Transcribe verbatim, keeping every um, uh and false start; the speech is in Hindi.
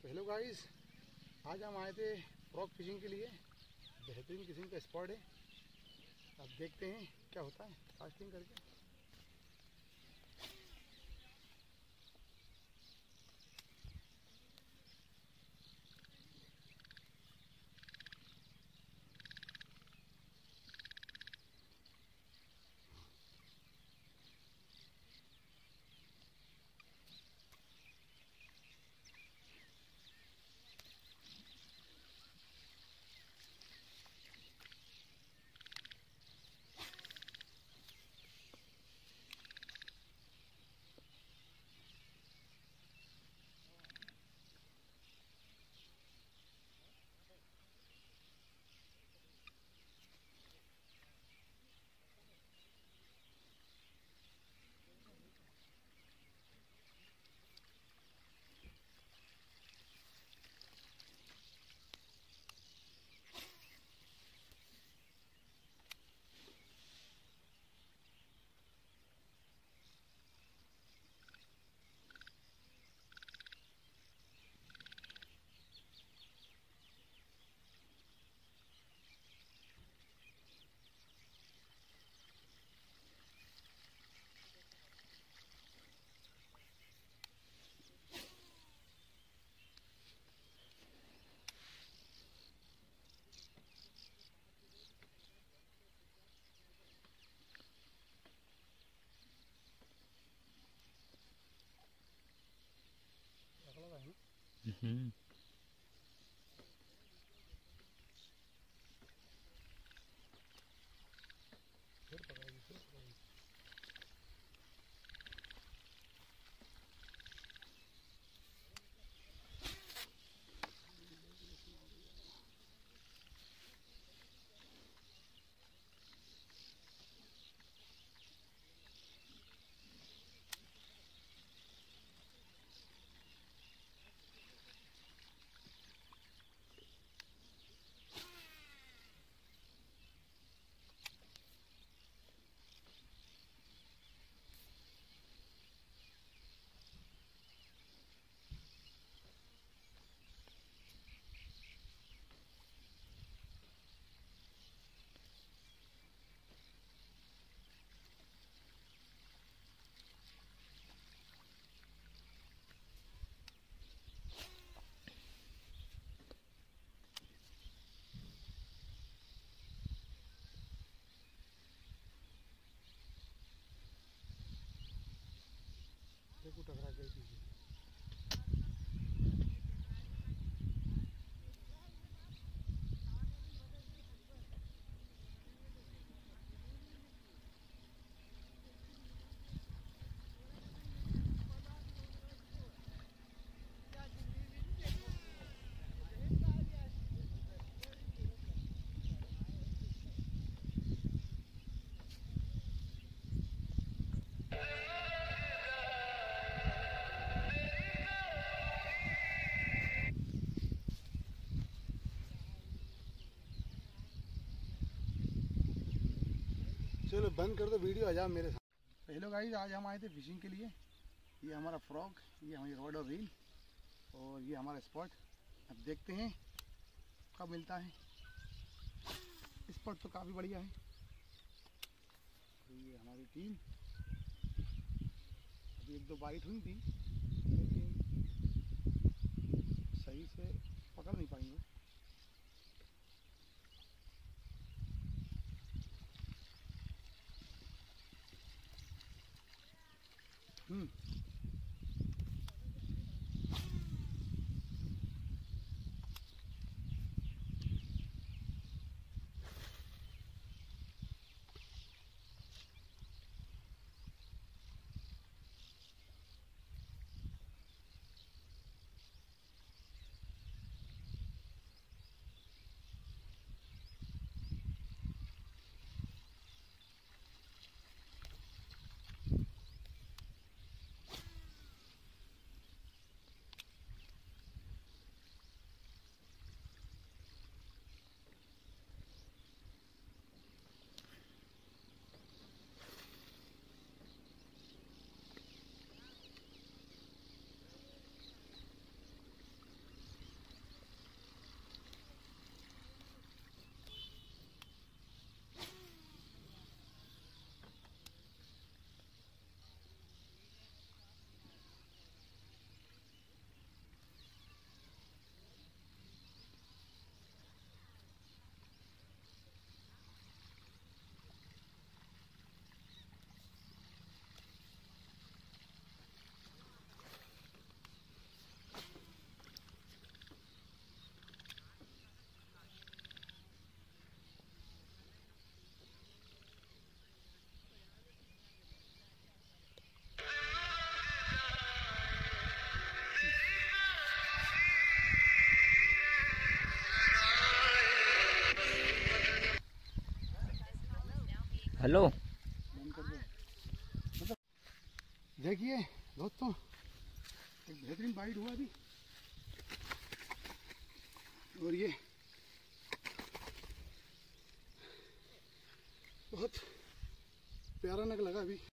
तो हेलो गाइस, आज हम आए थे फ्रॉग फिशिंग के लिए। बेहतरीन किस्म का स्पॉट है। अब देखते हैं क्या होता है कास्टिंग करके। हम्म फिर पकड़ेगी फिर पकड़ेगी। देखो टकरा गई थी। चलो बंद कर दो वीडियो, आ जाओ मेरे साथ। हेलो गाइस, आज हम आए थे फिशिंग के लिए। ये हमारा फ्रॉग, ये हमारी रॉड और रील, और ये हमारा स्पॉट। अब देखते हैं कब मिलता है। स्पॉट तो काफ़ी बढ़िया है। तो ये हमारी टीम, अभी एक दो बाइट हुई थी लेकिन सही से पकड़ नहीं पाई वो। हम्म हेलो बंद कर दो। मतलब देखिए दोस्तों, एक बेहतरीन बाइट हुआ अभी, और ये बहुत प्यारा नग लगा अभी।